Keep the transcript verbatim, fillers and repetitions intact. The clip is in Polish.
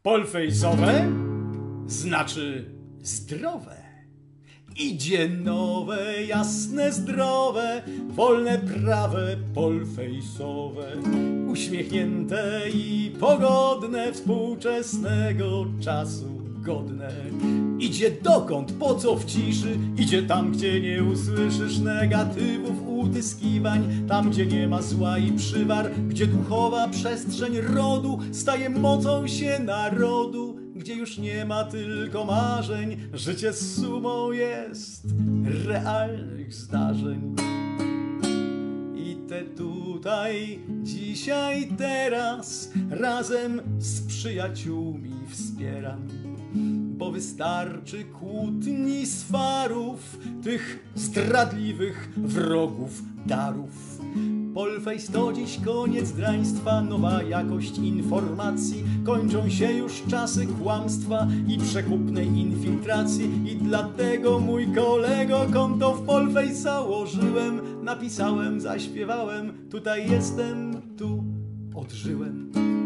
Polfejsowe znaczy zdrowe. Idzie nowe, jasne, zdrowe, wolne, prawe, polfejsowe, uśmiechnięte i pogodne, współczesnego czasu godne. Idzie dokąd, po co w ciszy, idzie tam, gdzie nie usłyszysz negatywów, utyskiwań, tam, gdzie nie ma zła i przywar, gdzie duchowa przestrzeń rodu staje mocą się narodu, gdzie już nie ma tylko marzeń, życie sumą jest realnych zdarzeń. I te tutaj, dzisiaj, teraz razem z przyjaciółmi wspieram, bo wystarczy kłótni, swarów, tych zdradliwych wrogów darów. Polfejs to dziś koniec draństwa, nowa jakość informacji, kończą się już czasy kłamstwa i przekupnej infiltracji. I dlatego, mój kolego, konto w Polfejs założyłem, napisałem, zaśpiewałem, tutaj jestem, tu odżyłem.